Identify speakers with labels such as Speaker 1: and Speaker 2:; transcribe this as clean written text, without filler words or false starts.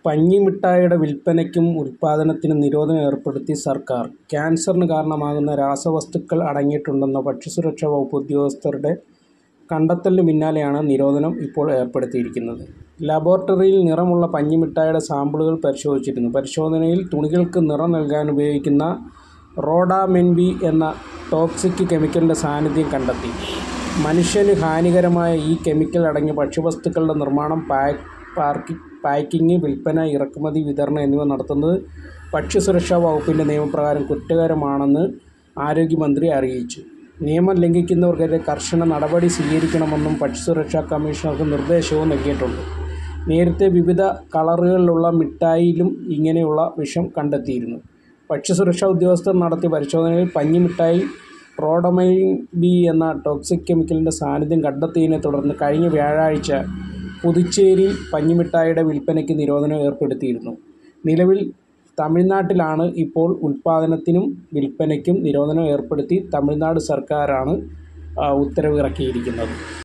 Speaker 1: പഞ്ഞിമിഠായിയുടെ വിൽപ്പനയ്ക്കും ഉൽപ്പാദനത്തിനും നിരോധനം ഏർപ്പെടുത്തി സർക്കാർ. ക്യാൻസറിന് കാരണമാകുന്ന രാസവസ്തുക്കൾ അടങ്ങിയിട്ടുണ്ടെന്ന ഭക്ഷ്യസുരക്ഷാ വകുപ്പ് ഉദ്യോഗസ്ഥരുടെ കണ്ടെത്തലിന് പിന്നാലെയാണ് നിരോധനം ഇപ്പോൾ ഏർപ്പെടുത്തിയിരിക്കുന്നത്. ലബോറട്ടറിയിൽ നിറമുള്ള പഞ്ഞിമിഠായിയുടെ സാമ്പിളുകൾ പരിശോധിച്ചിരുന്നു. പരിശോധനയിൽ തുണികൾക്ക് നിറം നൽകാൻ ഉപയോഗിക്കുന്ന റോഡാമെൻബി എന്ന ടോക്സിക് കെമിക്കലിൻ്റെ സാന്നിധ്യം കണ്ടെത്തി. മനുഷ്യന് ഹാനികരമായ ഈ കെമിക്കൽ അടങ്ങിയ ഭക്ഷ്യവസ്തുക്കളുടെ നിർമ്മാണം, പാക്കിംഗ്, വിൽപ്പന, ഇറക്കുമതി, വിതരണം എന്നിവ നടത്തുന്നത് ഭക്ഷ്യസുരക്ഷാ വകുപ്പിൻ്റെ നിയമപ്രകാരം കുറ്റകരമാണെന്ന് ആരോഗ്യമന്ത്രി അറിയിച്ചു. നിയമം ലംഘിക്കുന്നവർക്കെതിരെ കർശന നടപടി സ്വീകരിക്കണമെന്നും ഭക്ഷ്യസുരക്ഷാ കമ്മീഷണർക്ക് നിർദ്ദേശവും നൽകിയിട്ടുണ്ട്. നേരത്തെ വിവിധ കളറുകളിലുള്ള മിഠായിയിലും ഇങ്ങനെയുള്ള വിഷം കണ്ടെത്തിയിരുന്നു. ഭക്ഷ്യസുരക്ഷാ ഉദ്യോഗസ്ഥർ നടത്തിയ പരിശോധനയിൽ പഞ്ഞിമിഠായി റോഡാമെൻബി എന്ന ടോക്സിക് കെമിക്കലിൻ്റെ സാന്നിധ്യം കണ്ടെത്തിയതിനെ തുടർന്ന് കഴിഞ്ഞ വ്യാഴാഴ്ച പുതുച്ചേരിയിൽ പഞ്ഞിമിഠായിയുടെ വിൽപ്പനയ്ക്ക് നിരോധനം ഏർപ്പെടുത്തിയിരുന്നു. നിലവിൽ തമിഴ്നാട്ടിലാണ് ഇപ്പോൾ ഉൽപ്പാദനത്തിനും വിൽപ്പനയ്ക്കും നിരോധനം ഏർപ്പെടുത്തി തമിഴ്നാട് സർക്കാരാണ് ഉത്തരവ് ഇറക്കിയിരിക്കുന്നത്.